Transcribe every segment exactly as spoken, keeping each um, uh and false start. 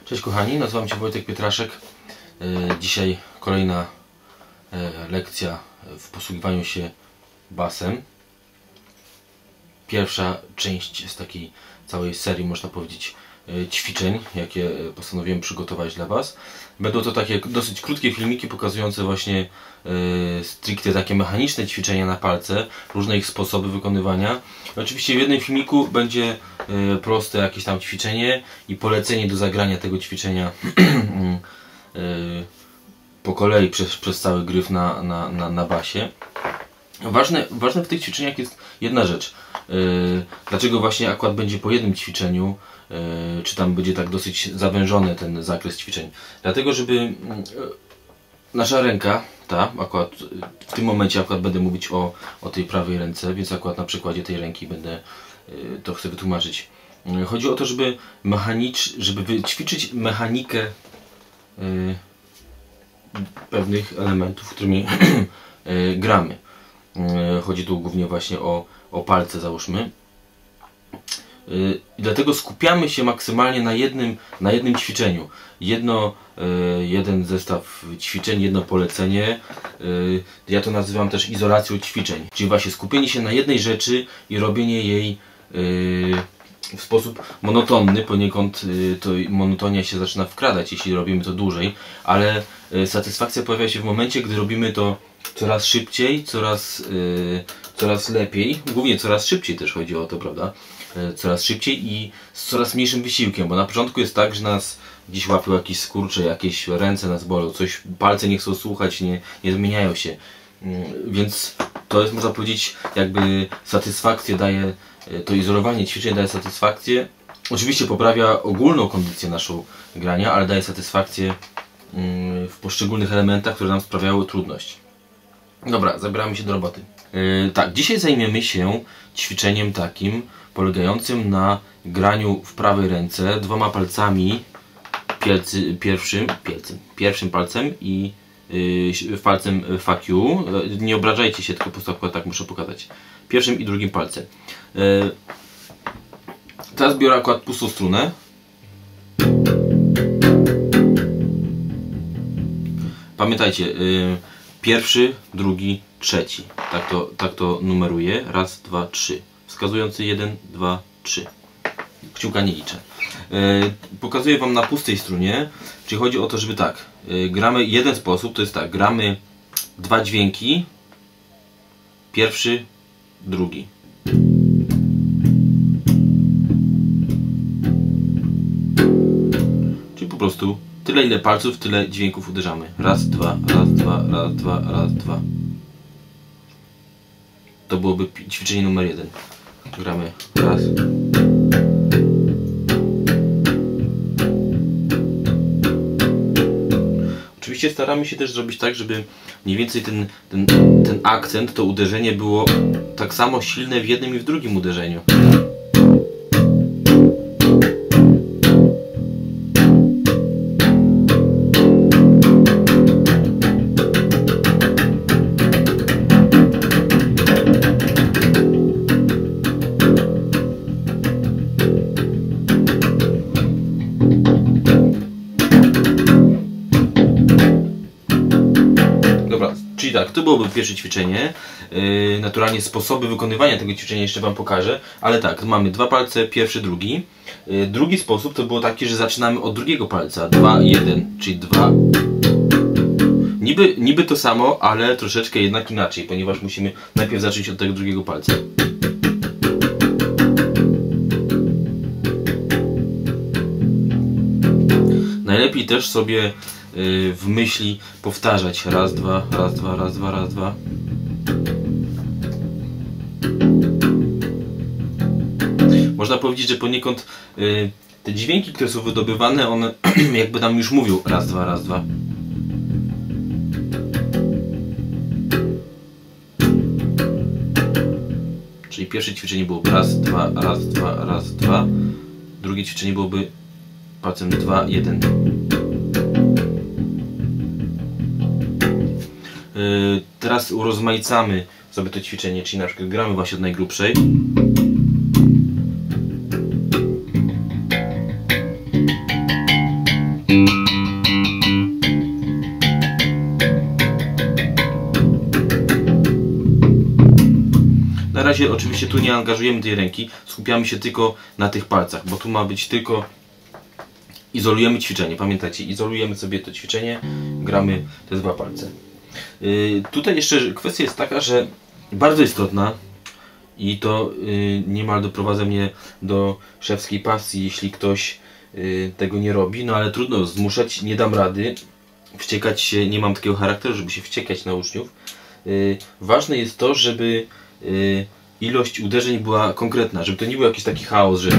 Cześć kochani, nazywam się Wojtek Pietraszek. Dzisiaj kolejna lekcja w posługiwaniu się basem. Pierwsza część z takiej całej serii, można powiedzieć, ćwiczeń, jakie postanowiłem przygotować dla Was. Będą to takie dosyć krótkie filmiki pokazujące właśnie stricte takie mechaniczne ćwiczenia na palce, różne ich sposoby wykonywania. Oczywiście w jednym filmiku będzie proste jakieś tam ćwiczenie i polecenie do zagrania tego ćwiczenia po kolei przez, przez cały gryf na, na, na, na basie. Ważne, ważne w tych ćwiczeniach jest jedna rzecz. Dlaczego właśnie akurat będzie po jednym ćwiczeniu, czy tam będzie tak dosyć zawężony ten zakres ćwiczeń? Dlatego, żeby nasza ręka, ta, akurat w tym momencie akurat będę mówić o, o tej prawej ręce, więc akurat na przykładzie tej ręki będę to chcę wytłumaczyć. Chodzi o to, żeby mechanicz, żeby wyćwiczyć mechanikę pewnych elementów, którymi gramy. Chodzi tu głównie właśnie o, o palce, załóżmy. I dlatego skupiamy się maksymalnie na jednym, na jednym ćwiczeniu. Jedno, jeden zestaw ćwiczeń, jedno polecenie. Ja to nazywam też izolacją ćwiczeń. Czyli właśnie skupienie się na jednej rzeczy i robienie jej w sposób monotonny. Poniekąd to monotonia się zaczyna wkradać, jeśli robimy to dłużej. Ale satysfakcja pojawia się w momencie, gdy robimy to coraz szybciej, coraz, coraz lepiej. Głównie coraz szybciej też chodzi o to, prawda? Coraz szybciej i z coraz mniejszym wysiłkiem, bo na początku jest tak, że nas gdzieś łapią jakieś skurcze, jakieś ręce nas bolą, coś, palce nie chcą słuchać, nie, nie zmieniają się. Więc to jest, można powiedzieć, jakby satysfakcję daje, to izolowanie ćwiczeń daje satysfakcję. Oczywiście poprawia ogólną kondycję naszą grania, ale daje satysfakcję w poszczególnych elementach, które nam sprawiały trudność. Dobra, zabieramy się do roboty. Yy, tak, dzisiaj zajmiemy się ćwiczeniem takim, polegającym na graniu w prawej ręce dwoma palcami, pielcy, pierwszym, pielcym, pierwszym palcem i yy, palcem fuck you. Yy, nie obrażajcie się, tylko po prostu tak muszę pokazać. Pierwszym i drugim palcem. Yy, teraz biorę akurat pustą strunę. Pamiętajcie, yy, pierwszy, drugi, trzeci. Tak to, tak to numeruję. Raz, dwa, trzy. Wskazujący jeden, dwa, trzy. Kciuka nie liczę. Yy, pokazuję Wam na pustej strunie. Czyli chodzi o to, żeby tak. Yy, gramy jeden sposób, to jest tak. Gramy dwa dźwięki. Pierwszy, drugi. Czyli po prostu tyle ile palców, tyle dźwięków uderzamy. Raz, dwa, raz, dwa, raz, dwa, raz, dwa. To byłoby ćwiczenie numer jeden. Gramy raz. Oczywiście staramy się też zrobić tak, żeby mniej więcej ten, ten, ten akcent, to uderzenie było tak samo silne w jednym i w drugim uderzeniu. Czyli tak, to byłoby pierwsze ćwiczenie. Yy, naturalnie sposoby wykonywania tego ćwiczenia jeszcze Wam pokażę. Ale tak, mamy dwa palce, pierwszy, drugi. Yy, drugi sposób to było taki, że zaczynamy od drugiego palca. dwa, jeden, czyli dwa. Niby, niby to samo, ale troszeczkę jednak inaczej, ponieważ musimy najpierw zacząć od tego drugiego palca. Najlepiej też sobie w myśli powtarzać raz, dwa, raz, dwa, raz, dwa, raz, dwa. Można powiedzieć, że poniekąd y, te dźwięki, które są wydobywane, one jakby nam już mówią raz, dwa, raz, dwa. Czyli pierwsze ćwiczenie byłoby raz, dwa, raz, dwa, raz, dwa. Drugie ćwiczenie byłoby palcem dwa, jeden. Teraz urozmaicamy sobie to ćwiczenie, czyli na przykład gramy właśnie od najgrubszej. razie oczywiście tu nie angażujemy tej ręki, skupiamy się tylko na tych palcach, bo tu ma być tylko... Izolujemy ćwiczenie, pamiętajcie, izolujemy sobie to ćwiczenie, gramy te dwa palce. Yy, tutaj jeszcze kwestia jest taka, że bardzo istotna i to yy, niemal doprowadza mnie do szewskiej pasji, jeśli ktoś yy, tego nie robi, no ale trudno zmuszać, nie dam rady, wściekać się, nie mam takiego charakteru, żeby się wściekać na uczniów. Yy, ważne jest to, żeby yy, ilość uderzeń była konkretna, żeby to nie był jakiś taki chaos, że...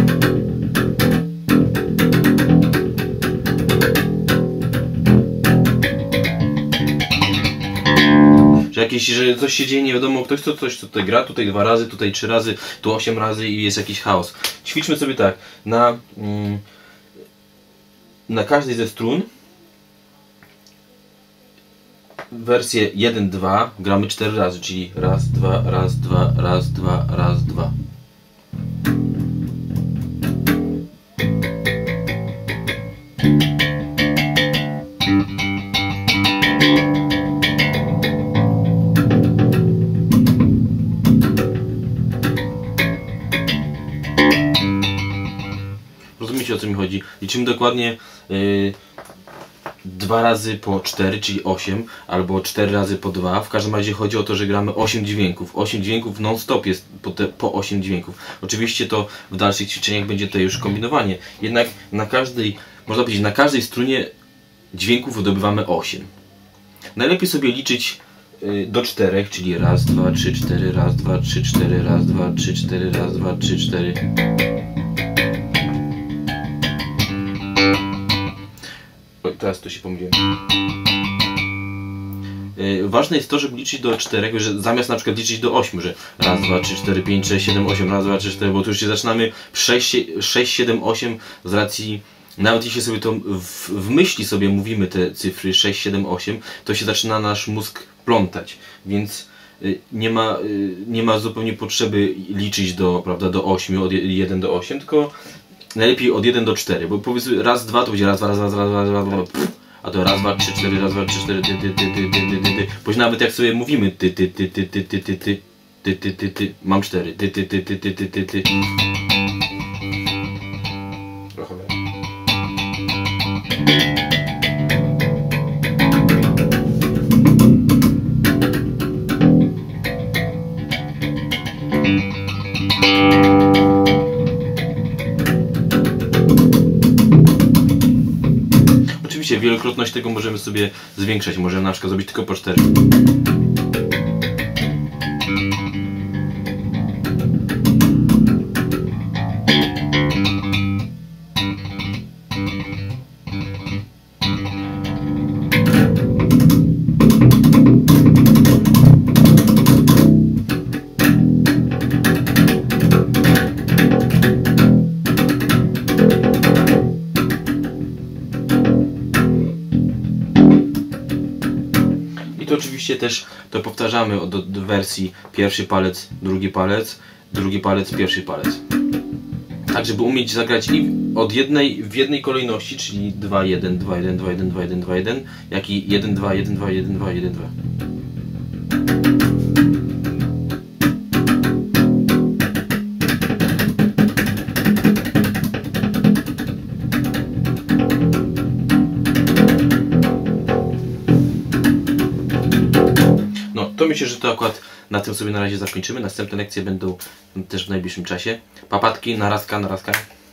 Że jakieś, że coś się dzieje, nie wiadomo, ktoś co coś tutaj gra, tutaj dwa razy, tutaj trzy razy, tu osiem razy i jest jakiś chaos. Ćwiczmy sobie tak, na, mm, na każdej ze strun wersję jeden dwa gramy cztery razy, czyli raz, dwa, raz, dwa, raz, dwa, raz, dwa. Rozumiecie, o co mi chodzi? Liczymy dokładnie yy, dwa razy po cztery, czyli osiem, albo cztery razy po dwa. W każdym razie chodzi o to, że gramy osiem dźwięków. osiem dźwięków non-stop jest po, te, po osiem dźwięków. Oczywiście to w dalszych ćwiczeniach będzie to już kombinowanie. Jednak na każdej, można powiedzieć, na każdej strunie dźwięków wydobywamy osiem. Najlepiej sobie liczyć yy, do czterech, czyli raz, dwa, trzy, cztery, raz, dwa, trzy, cztery, raz, dwa, trzy, cztery, raz, dwa, trzy, cztery. Teraz to się pomyliłem. Yy, ważne jest to, żeby liczyć do czterech, że zamiast na przykład liczyć do ośmiu, że raz, dwa, trzy, cztery, pięć, sześć, siedem, osiem, raz, dwa, trzy, cztery, bo tu już się zaczynamy sześć, siedem, osiem z racji, nawet jeśli sobie to w, w myśli sobie mówimy te cyfry sześć, siedem, osiem, to się zaczyna nasz mózg plątać, więc yy, nie ma, yy, nie ma zupełnie potrzeby liczyć do, prawda, do ośmiu, od jeden do ośmiu, tylko najlepiej od jeden do czterech, bo powiedzmy raz, dwa to będzie raz, dwa, raz, raz, raz, raz, raz, raz, a to raz, dwa, trzy, cztery, raz, dwa, trzy, cztery, ty, ty, ty, ty, ty, ty, ty, ty. Bo nawet jak sobie mówimy ty, ty, ty, ty, ty, ty, ty, ty, ty, ty, ty, ty, mam cztery, ty, ty, ty, ty, ty, ty, ty, ty. Oczywiście wielokrotność tego możemy sobie zwiększać, możemy na przykład zrobić tylko po cztery. To oczywiście też to powtarzamy do, do wersji pierwszy palec, drugi palec, drugi palec, pierwszy palec. Tak, żeby umieć zagrać i od jednej, w jednej kolejności, czyli dwa, jeden, dwa, jeden, dwa, jeden, dwa, jeden, dwa, jeden, jak i jeden, dwa, jeden, dwa, jeden, dwa, jeden, dwa. To myślę, że to akurat na tym sobie na razie zakończymy. Następne lekcje będą też w najbliższym czasie. Papatki, narazka, narazka.